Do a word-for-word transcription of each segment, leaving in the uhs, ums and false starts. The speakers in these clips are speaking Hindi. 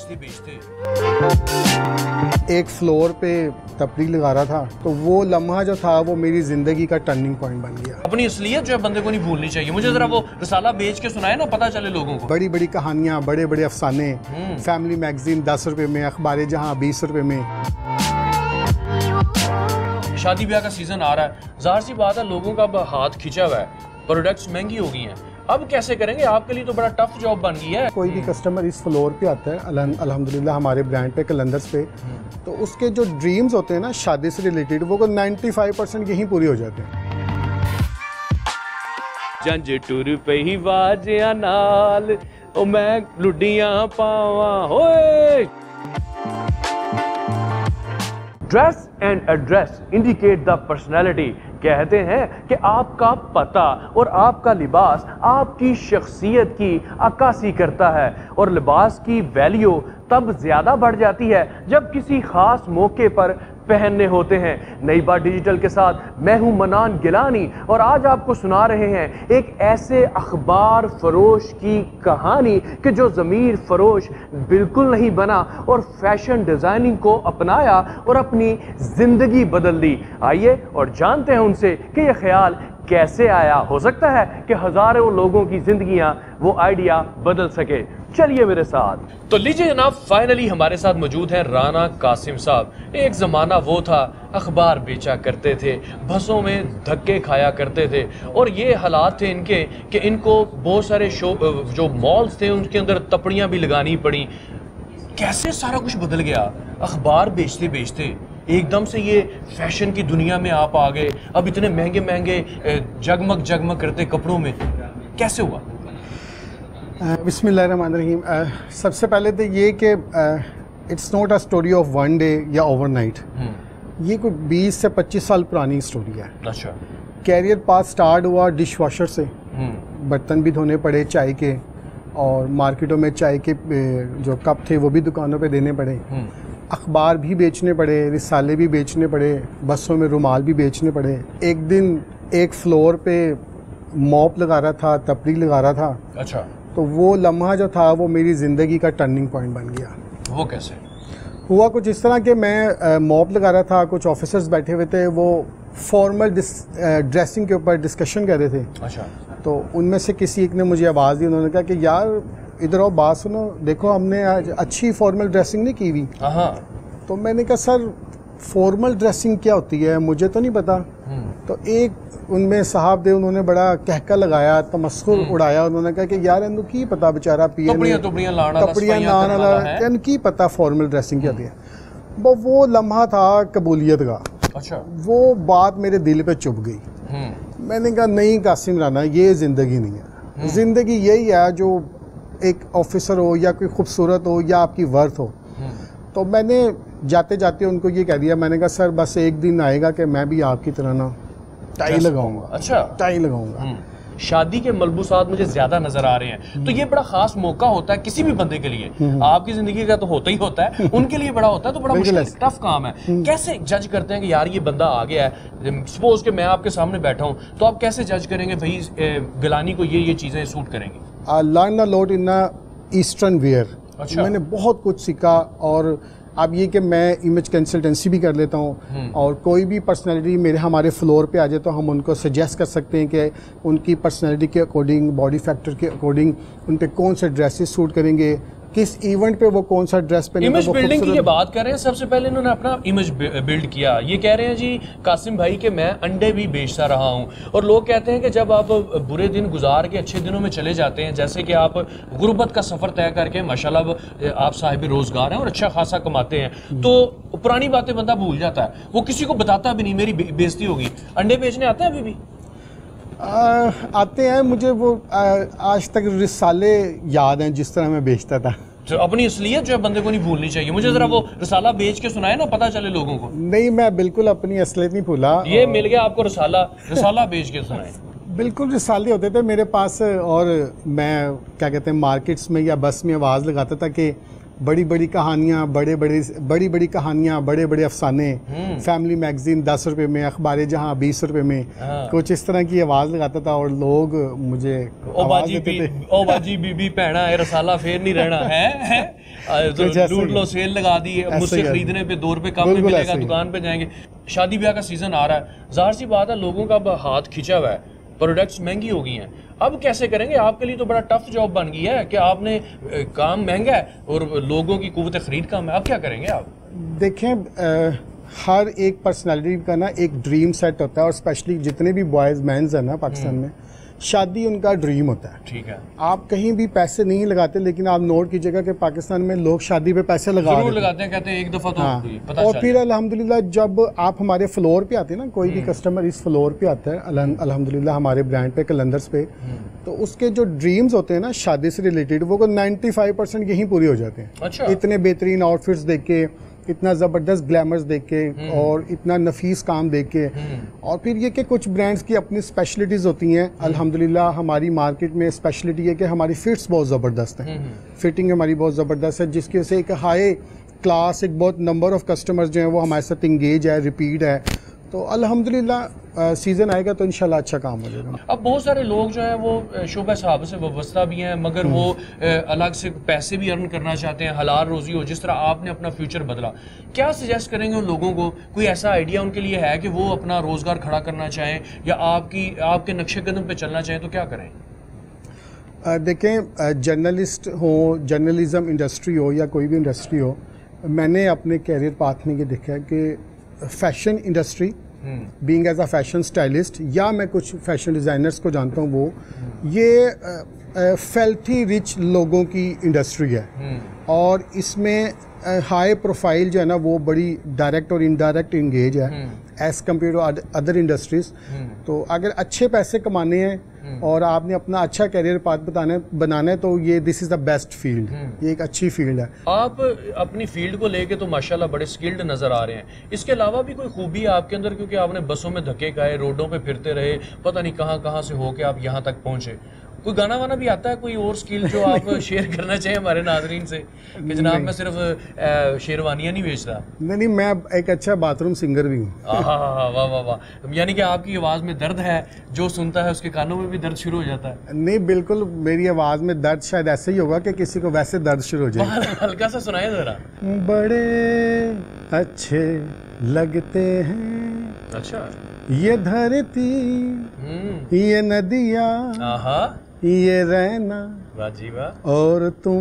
बेचते बेचते एक फ्लोर पे तपरी लगा रहा था, तो वो लम्हा जो था वो मेरी जिंदगी का टर्निंग पॉइंट बन गया। अपनी असलियत जो है बंदे को नहीं भूलनी चाहिए। मुझे जरा वो रसाला बेच के सुनाए ना, पता चले लोगों को। बड़ी बड़ी कहानियाँ, बड़े बड़े अफसाने, फैमिली मैगजीन दस रुपए में, अखबार जहाँ बीस रुपए में। शादी ब्याह का सीजन आ रहा है, जाहिर सी बात है लोगों का हाथ खिंचा हुआ है, प्रोडक्ट्स महंगी हो गई हैं। अब कैसे करेंगे? आपके लिए तो बड़ा टफ जॉब बन गई है। कोई भी कस्टमर इस फ्लोर पे आता है अल्हम्दुलिल्लाह हमारे ब्रांड पे कलंदर्स पे, तो उसके जो ड्रीम्स होते हैं ना शादी से रिलेटेड, वो को पचानवे परसेंट यहीं पूरी हो जाते हैं। जंज टुर पे ही बाजिया नाल ओ मैं लुडियां पावा होए। Dress and address indicate the personality. कहते हैं कि आपका पता और आपका लिबास आपकी शख्सियत की अक्कासी करता है, और लिबास की वैल्यू तब ज्यादा बढ़ जाती है जब किसी खास मौके पर पहनने होते हैं। नई बात डिजिटल के साथ मैं हूं मनान गिलानी, और आज आपको सुना रहे हैं एक ऐसे अखबार फरोश की कहानी कि जो ज़मीर फरोश बिल्कुल नहीं बना और फैशन डिज़ाइनिंग को अपनाया और अपनी ज़िंदगी बदल दी। आइए और जानते हैं उनसे कि यह ख्याल कैसे आया। हो सकता है कि हजारों लोगों की जिंदगियां वो आइडिया बदल सके। चलिए मेरे साथ। तो लीजिए जनाब, फाइनली हमारे साथ मौजूद हैं राना कासिम साहब। एक ज़माना वो था, अखबार बेचा करते थे, बसों में धक्के खाया करते थे, और ये हालात थे इनके कि इनको बहुत सारे शो जो मॉल्स थे उनके अंदर तपड़ियाँ भी लगानी पड़ी। कैसे सारा कुछ बदल गया? अखबार बेचते बेचते एकदम से ये फैशन की दुनिया में आप आ गए। अब इतने महंगे महंगे जगमग जगमग करते कपड़ों में कैसे हुआ? बिस्मिल्लाहिर्रहमानिर्रहीम। सबसे पहले तो ये कि it's not a story of one day या ओवरनाइट। ये कोई बीस से पच्चीस साल पुरानी स्टोरी है। अच्छा। कैरियर पाथ स्टार्ट हुआ डिश वॉशर से, बर्तन भी धोने पड़े चाय के, और मार्केटों में चाय के जो कप थे वो भी दुकानों पे देने पड़े, अखबार भी बेचने पड़े, रिसाले भी बेचने पड़े, बसों में रुमाल भी बेचने पड़े। एक दिन एक फ्लोर पे मॉप लगा रहा था, तपरी लगा रहा था। अच्छा। तो वो लम्हा जो था वो मेरी ज़िंदगी का टर्निंग पॉइंट बन गया। वो कैसे हुआ? कुछ इस तरह के मैं मॉप लगा रहा था, कुछ ऑफिसर्स बैठे हुए थे, वो फॉर्मल ड्रेसिंग के ऊपर डिस्कशन कर रहे थे। अच्छा। तो उनमें से किसी एक ने मुझे आवाज़ दी, उन्होंने कहा कि यार इधर आओ, बात सुनो, देखो हमने आज अच्छी फॉर्मल ड्रेसिंग नहीं की हुई। तो मैंने कहा सर फॉर्मल ड्रेसिंग क्या होती है, मुझे तो नहीं पता। तो एक उनमें साहब थे, उन्होंने बड़ा कहका लगाया, तमस्खुर उड़ाया। उन्होंने कहा कि यार इन्हू की पता बेचारा पी कपड़ियां कपड़ियां नान इन्हू की पता फॉर्मल ड्रेसिंग क्या होती है। वो वो लम्हा था कबूलियत का। अच्छा। वो बात मेरे दिल पे चुभ गई। मैंने कहा नहीं कासिम राना, ये ज़िंदगी नहीं है। ज़िंदगी यही है जो एक ऑफिसर हो या कोई खूबसूरत हो या आपकी वर्थ हो। तो मैंने जाते जाते उनको ये कह दिया, मैंने कहा सर बस एक दिन आएगा कि मैं भी आपकी तरह ना टाई लगाऊंगा। अच्छा। टाई लगाऊंगा। शादी के मलबूसात मुझे ज्यादा नजर आ रहे हैं, तो ये बड़ा खास मौका होता है किसी भी बंदे के लिए। आपकी जिंदगी का तो होता ही होता है, उनके लिए बड़ा होता है, तो बड़ा मुश्किल टफ काम है। कैसे जज करते हैं कि यार ये बंदा आ गया है? सपोज कि मैं आपके सामने बैठा हूँ, तो आप कैसे जज करेंगे भाई गिलानी को ये ये चीजें सूट करेंगी? Learn a lot in eastern wear. अच्छा। मैंने बहुत कुछ सीखा, और अब ये कि मैं इमेज कंसल्टेंसी भी कर लेता हूँ, और कोई भी पर्सनालिटी मेरे हमारे फ्लोर पे आ जाए तो हम उनको सजेस्ट कर सकते हैं कि उनकी पर्सनालिटी के अकॉर्डिंग, बॉडी फैक्टर के अकॉर्डिंग उन पे कौन से ड्रेसेस सूट करेंगे, किस इवेंट पे वो कौन सा ड्रेस पहने। इमेज बिल्डिंग की ये बात कर रहे हैं। सबसे पहले इन्होंने अपना इमेज बिल्ड किया। ये कह रहे हैं जी कासिम भाई कि मैं अंडे भी बेचता रहा हूँ, और लोग कहते हैं कि जब आप बुरे दिन गुजार के अच्छे दिनों में चले जाते हैं, जैसे कि आप गुर्बत का सफ़र तय करके माशाल्लाह आप साहिब रोज़गार हैं और अच्छा खासा कमाते हैं, तो पुरानी बातें बंदा भूल जाता है, वो किसी को बताता भी नहीं, मेरी बेइज्जती होगी। अंडे बेचने आते हैं अभी भी? आ, आते हैं। मुझे वो आ, आज तक रिसाले याद हैं जिस तरह मैं बेचता था। तो अपनी असलियत जो है बंदे को नहीं भूलनी चाहिए। मुझे जरा वो रसाला बेच के सुनाए ना, पता चले लोगों को। नहीं, मैं बिल्कुल अपनी असलियत नहीं भूला। ये मिल गया आपको रसाला, रसाला बेच के सुनाए। बिल्कुल रिसाले होते थे मेरे पास, और मैं क्या कहते हैं मार्केट्स में या बस में आवाज़ लगाता था कि बड़ी बड़ी कहानियाँ, बड़े बड़े बड़ी बड़ी कहानियाँ, बड़े बड़े अफसाने, फैमिली मैगजीन दस रुपए में, अखबार जहाँ बीस रुपए में, कुछ इस तरह की आवाज़ लगाता था और लोग मुझे आवाज़ देते थे, ओ बाजी बीबी भैना है रसाला फेर नहीं रहना है, है? लूट लो, सेल लगा दी, मुझसे खरीदने पे दो रुपए कम में मिलेगा, दुकान पे जाएंगे। शादी ब्याह का सीजन आ रहा है, जाहिर सी बात है लोगों का हाथ खिंचा हुआ है, प्रोडक्ट्स महंगी हो गई हैं, अब कैसे करेंगे? आपके लिए तो बड़ा टफ जॉब बन गई है कि आपने काम महंगा है और लोगों की कुव्वत खरीद कम है, अब क्या करेंगे आप? देखें, आ, हर एक पर्सनालिटी का ना एक ड्रीम सेट होता है और स्पेशली जितने भी बॉयज़ मैंस हैं ना पाकिस्तान में, शादी उनका ड्रीम होता है। ठीक है, आप कहीं भी पैसे नहीं लगाते, लेकिन आप नोट कीजिएगा कि पाकिस्तान में लोग शादी पे पैसे लगा जरूर लगाते हैं, कहते हैं एक दफ़ा तो हाँ। पता और फिर अल्हम्दुलिल्लाह जब आप हमारे फ्लोर पे आते हैं ना, कोई भी कस्टमर इस फ्लोर पे आता है अल्हम्दुलिल्लाह हमारे ब्रांड पे कलंदर्स पे, तो उसके जो ड्रीम्स होते हैं ना शादी से रिलेटेड, वो को नाइन्टी फाइव परसेंट यहीं पूरे हो जाते हैं। अच्छा। इतने बेहतरीन आउटफिट्स देख के, इतना ज़बरदस्त ग्लैमर्स देख के और इतना नफीस काम देख के, और फिर ये कि कुछ ब्रांड्स की अपनी स्पेशलिटीज़ होती हैं। अल्हम्दुलिल्लाह हमारी मार्केट में स्पेशलिटी है कि हमारी फिट्स बहुत ज़बरदस्त हैं, फिटिंग हमारी बहुत ज़बरदस्त है, जिसकी वजह से एक हाई क्लास, एक बहुत नंबर ऑफ़ कस्टमर्स जो हैं वो हमारे साथ इंगेज है, रिपीट है। तो अल्हम्दुलिल्लाह सीज़न आएगा तो इंशाल्लाह अच्छा काम हो जाएगा। अब बहुत सारे लोग जो हैं वो शोबा साहब से वाबस्ता भी हैं, मगर वो अलग से पैसे भी अर्न करना चाहते हैं, हलाल रोज़ी हो, जिस तरह आपने अपना फ्यूचर बदला। क्या सजेस्ट करेंगे उन लोगों को? कोई ऐसा आइडिया उनके लिए है कि वो अपना रोज़गार खड़ा करना चाहें या आपकी आपके नक्शे कदम पे चलना चाहें, तो क्या करें? देखें, जर्नलिस्ट हो, जर्नलिज़म इंडस्ट्री हो या कोई भी इंडस्ट्री हो, मैंने अपने कैरियर पाथ में ये देखा है कि fashion industry, being as a fashion stylist, या मैं कुछ फैशन डिज़ाइनर्स को जानता हूँ, वो ये फेल्थी रिच लोगों की इंडस्ट्री है और इसमें हाई प्रोफाइल जो है ना वो बड़ी डायरेक्ट और इनडायरेक्ट इंगेज है as compare to other industries. तो अगर अच्छे पैसे कमाने हैं और आपने अपना अच्छा करियर पाथ बताना बनाना है तो ये this is the best field, ये एक अच्छी फील्ड है। आप अपनी फील्ड को लेके तो माशाल्लाह बड़े स्किल्ड नज़र आ रहे हैं, इसके अलावा भी कोई खूबी है आपके अंदर? क्योंकि आपने बसों में धक्के खाए, रोडों पे फिरते रहे, पता नहीं कहाँ कहाँ से होके आप यहाँ तक पहुँचे। कोई गाना वाना भी आता है, कोई और स्किल जो आप शेयर करना चाहिए हमारे नाजरीन से कि जनाब मैं सिर्फ शेरवानियाँ नहीं बेचता? नहीं नहीं, मैं एक अच्छा बाथरूम सिंगर भी हूँ। वाह वाह वाह, यानी कि आपकी आवाज़ में दर्द है, जो सुनता है उसके कानों में भी दर्द शुरू हो जाता है? नहीं बिल्कुल, मेरी आवाज़ में दर्द शायद ऐसे ही होगा कि किसी को वैसे दर्द शुरू हो जाए। हल्का सा सुनाए ज़रा। बड़े अच्छे लगते हैं अच्छा ये धरती, ये नदियाँ, ये रहना, वाह जी वाह, और तुम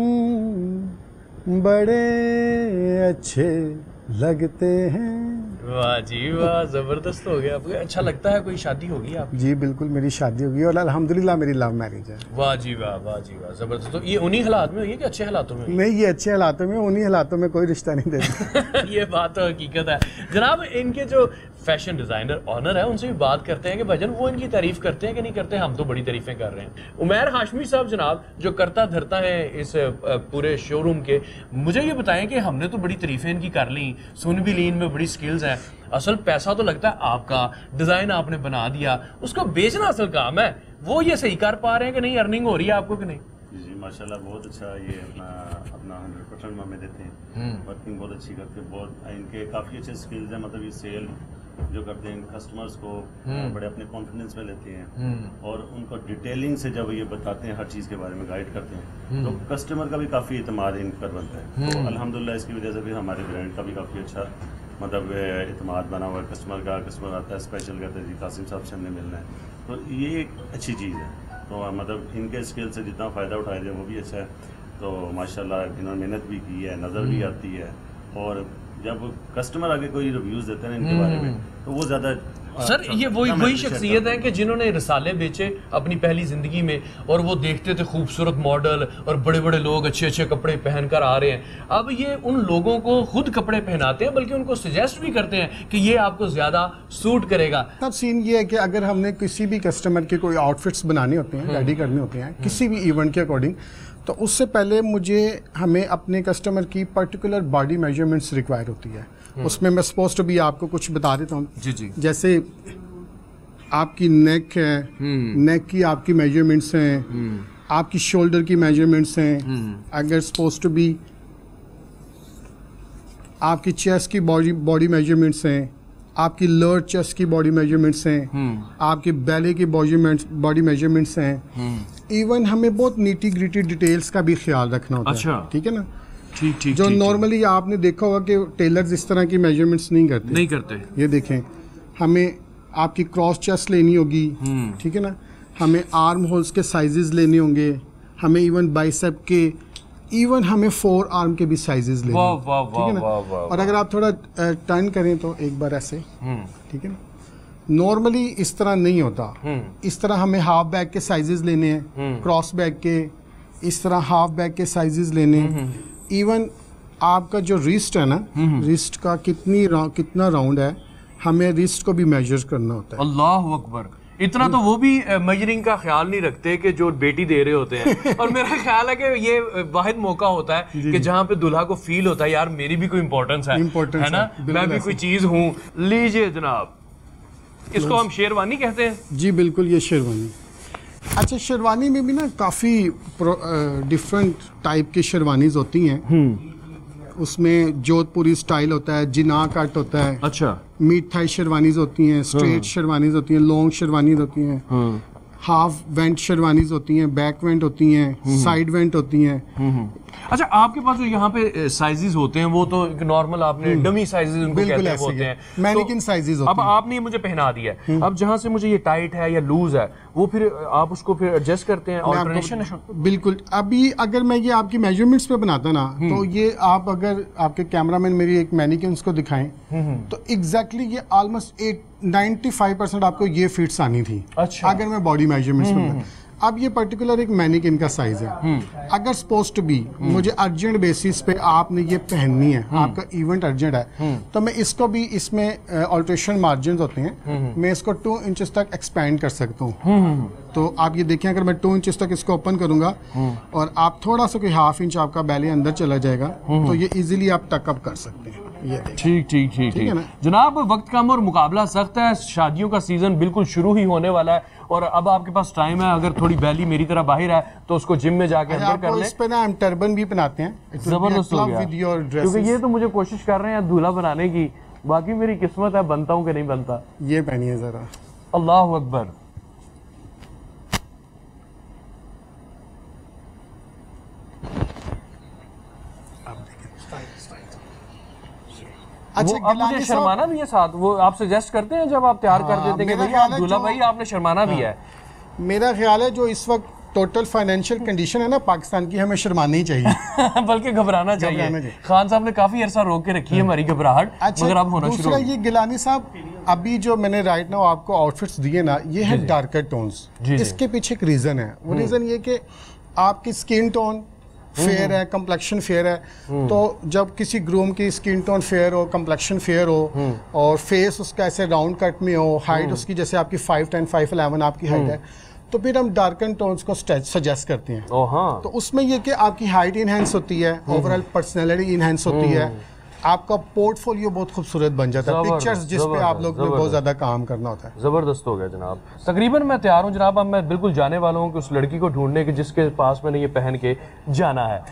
बड़े अच्छे लगते हैं। वाह जी वाह, जबरदस्त हो गया। आपको अच्छा लगता है? कोई शादी होगी आप? जी बिल्कुल, मेरी शादी होगी और अल्हम्दुलिल्लाह मेरी लव मैरिज है। वाह जी वाह, वाह जी वाह, जबरदस्त। तो ये उन्हीं हालात में हुई है कि अच्छे हालातों में? नहीं, ये अच्छे हालातों में, उन्हीं हालातों में कोई रिश्ता नहीं देता। ये बात तो हकीकत है जनाब। इनके जो फैशन डिज़ाइनर ऑनर है उनसे भी बात करते हैं कि भजन वो इनकी तारीफ करते हैं कि नहीं करते? हम तो बड़ी तारीफें कर रहे हैं। उमैर हाशमी साहब जनाब जो करता धरता है इस पूरे शोरूम के, मुझे ये बताएं कि हमने तो बड़ी तारीफें इनकी कर ली, सुन भी ली, इनमें बड़ी स्किल्स हैं, असल पैसा तो लगता है आपका, डिज़ाइन आपने बना दिया, उसको बेचना असल काम है। वो ये सही कर पा रहे हैं कि नहीं? अर्निंग हो रही है आपको कि नहीं? जी माशाल्लाह बहुत अच्छा, ये अपना अपना हंड्रेड परसेंट हमें देते हैं, वर्किंग बहुत अच्छी करते हैं, बहुत इनके काफ़ी अच्छे स्किल्स हैं। मतलब ये सेल जो करते हैं कस्टमर्स को बड़े अपने कॉन्फिडेंस में लेते हैं और उनको डिटेलिंग से जब ये बताते हैं, हर चीज़ के बारे में गाइड करते हैं, तो कस्टमर का भी काफ़ी इतमाद इन पर बनता है। तो अल्हम्दुलिल्लाह इसकी वजह से भी हमारे ब्रांड का भी काफ़ी अच्छा मतलब इतमाद बना हुआ है कस्टमर का। कस्टमर आता है स्पेशल कहते हैं जी कासिम साहब से हमने मिलना है, तो ये एक अच्छी चीज़ है। तो मतलब इनके स्किल से जितना फ़ायदा उठाया जाए वो भी अच्छा है। तो माशाल्लाह इन्होंने मेहनत भी की है, नज़र भी आती है, और जब कस्टमर आगे कोई रिव्यूज़ देते हैं इनके बारे में तो वो ज़्यादा सर ये वही वही शख्सियत है कि जिन्होंने रिसाले बेचे अपनी पहली ज़िंदगी में, और वो देखते थे खूबसूरत मॉडल और बड़े बड़े लोग अच्छे अच्छे कपड़े पहनकर आ रहे हैं। अब ये उन लोगों को खुद कपड़े पहनाते हैं, बल्कि उनको सजेस्ट भी करते हैं कि ये आपको ज़्यादा सूट करेगा। तब सीन ये है कि अगर हमने किसी भी कस्टमर के कोई आउटफिट्स बनाने होते हैं, रेडी करने होते हैं किसी भी इवेंट के अकॉर्डिंग, तो उससे पहले मुझे हमें अपने कस्टमर की पर्टिकुलर बॉडी मेजरमेंट्स रिक्वायर होती है। उसमें मैं सपोज टू भी आपको कुछ बता देता हूँ। जी जी। जैसे आपकी नेक है, नेक की आपकी मेजरमेंट्स हैं, आपकी शोल्डर की मेजरमेंट्स हैं, अगर सपोज टू भी आपकी चेस्ट की बॉडी बॉडी मेजरमेंट्स हैं, आपकी लोअर चेस्ट की बॉडी मेजरमेंट्स हैं, आपकी बेली की बॉडी बॉडी मेजरमेंट्स हैं। इवन हमें बहुत नीटी ग्रिटी डिटेल्स का भी ख्याल रखना होता अच्छा। है, ठीक है ना। ठीक ठीक जो ठीक, नॉर्मली आपने देखा होगा कि टेलर्स इस तरह की मेजरमेंट्स नहीं करते नहीं करते। ये देखें, हमें आपकी क्रॉस चेस्ट लेनी होगी, ठीक है ना, हमें आर्म होल्स के साइजेस लेने होंगे, हमें इवन बाइसेप के, इवन हमें फोर आर्म के भी साइजेस लेने वाह होंगे, वाह ठीक है वाह वाह ना। वाह। और अगर आप थोड़ा टर्न करें तो एक बार ऐसे, ठीक है ना, नॉर्मली इस तरह नहीं होता। इस तरह हमें हाफ बैग के साइजेस लेने हैं, क्रॉस बैग के, इस तरह हाफ बैग के साइजेस लेने हैं। इवन आपका जो रिस्ट है ना, रिस्ट का कितनी रा, कितना राउंड है, हमें रिस्ट को भी मेजर करना होता है। अल्लाह अकबर, इतना तो वो भी मेजरिंग का ख्याल नहीं रखते कि जो बेटी दे रहे होते हैं। और मेरा ख्याल है कि ये वाहिद मौका होता है कि जहाँ पे दुल्हा को फील होता है यार मेरी भी कोई इंपॉर्टेंस है, Importance है ना, है, मैं भी कोई चीज हूँ। लीजिए जनाब, इसको हम शेरवानी कहते हैं। जी बिल्कुल, ये शेरवानी। अच्छा, शेरवानी में भी ना काफ़ी डिफरेंट टाइप की शेरवानीज होती हैं। उसमें जोधपुरी स्टाइल होता है, जिना कट होता है, अच्छा, मीट थाई शेरवानीज होती हैं, स्ट्रेट शेरवानीज होती हैं, लॉन्ग शेरवानीज होती हैं, हाफ वेंट शेरवानीज होती हैं, बैक वेंट होती हैं, साइड वेंट होती हैं। अच्छा, आपके पास जो यहाँ पे साइजेस होते हैं वो तो एक नॉर्मल आपने डमी साइजेस उनको बिल्कुल कहते हैं ऐसे होते ही हैं, है। मैनिकिन साइजेस होते अब हैं। आपने ये मुझे पहना दिया है, अब जहाँ से मुझे ये टाइट है या लूज है वो फिर आप उसको फिर एडजस्ट करते हैं, मैं आपको- ऑल्टरनेशन है। बिल्कुल। अभी अगर मैं ये आपकी मेजरमेंट्स पे बनाता ना, तो ये आप अगर आपके कैमरामैन मेरी एक मैनिकिन्स को दिखाएं तो एग्जैक्टली ये almost at ninety five percent आपको ये फिट्स आनी थी। अच्छा। अगर मैं बॉडी मेजरमेंट्स पे बनाता। अब ये पर्टिकुलर एक मैनिकिन का साइज है, अगर सपोज टू बी मुझे अर्जेंट बेसिस पे आपने ये पहननी है, आपका इवेंट अर्जेंट है, तो मैं इसको भी, इसमें ऑल्ट्रेशन मार्जिन होते हैं, मैं इसको टू इंचेस तक एक्सपेंड कर सकता हूँ। तो आप ये देखें, अगर मैं टू इंचेस तक इसको ओपन करूंगा और आप थोड़ा सा कोई हाफ इंच आपका बैले अंदर चला जाएगा, तो ये इजीली आप टकअप कर सकते हैं। ये देखिए। ठीक ठीक ठीक ठीक है ना? ठीक जनाब, वक्त कम और मुकाबला सख्त है, शादियों का सीजन बिल्कुल शुरू ही होने वाला है और अब आपके पास टाइम है। अगर थोड़ी बैली मेरी तरह बाहर है तो उसको जिम में जाके अंदर कर आपको ले। इस पे ना हम टर्बन भी बनाते हैं, जबरदस्त हो गया, with your क्योंकि dresses। ये तो मुझे कोशिश कर रहे हैं दूल्हा बनाने की, बाकी मेरी किस्मत है बनता हूँ कि नहीं बनता। ये पहनिए जरा। अल्लाह अकबर। अच्छा, वो अब मुझे गिलानी शर्माना भी है साथ, वो आप सजेस्ट करते हैं जब आप तैयार कर हाँ, देते हैं कि मेरा भैया आप ख्याल है दूल्हा जो- भाई आपने शर्माना भी है। मेरा ख्याल है जो इस वक्त टोटल फाइनेंशियल कंडीशन है ना पाकिस्तान की, हमें शर्माना ही चाहिए। बल्कि घबराना चाहिए। घबराना चाहिए। खान साहब ने काफी अरसा रोक के रखी है हमारी घबराहट, अच्छा, मगर अब होना शुरू दूसरा हो गई। ये गिलानी साहब, अभी जो मैंने राइट नाउ आपको आउटफिट्स दिए ना, ये है डार्कर टोन्स। जी, जी। इसके पीछे एक रीजन है, वो रीजन ये कि आपकी स्किन टोन फेयर है, कम्प्लेक्शन फेयर है, तो जब किसी ग्रूम की स्किन टोन फेयर हो, कम्प्लेक्शन फेयर हो और फेस उसका ऐसे राउंड कट में हो, हाइट उसकी जैसे आपकी फाइव टेन फाइव इलेवन आपकी हाइट है, तो फिर हम डार्कन टोन्स को सजेस्ट करते हैं। ओ हाँ, तो उसमें ये कि आपकी हाइट इनहेंस होती है, ओवरऑल पर्सनैलिटी इनहेंस होती है, आपका पोर्टफोलियो बहुत खूबसूरत बन जाता है, जबरदस्त, पिक्चर्स जिस पे आप लोग ने बहुत ज़्यादा काम करना होता है। जबरदस्त हो गया जनाब। तकरीबन मैं तैयार हूँ जनाब, अब मैं बिल्कुल जाने वाला हूँ कि उस लड़की को ढूंढने के जिसके पास मैंने ये पहन के जाना है।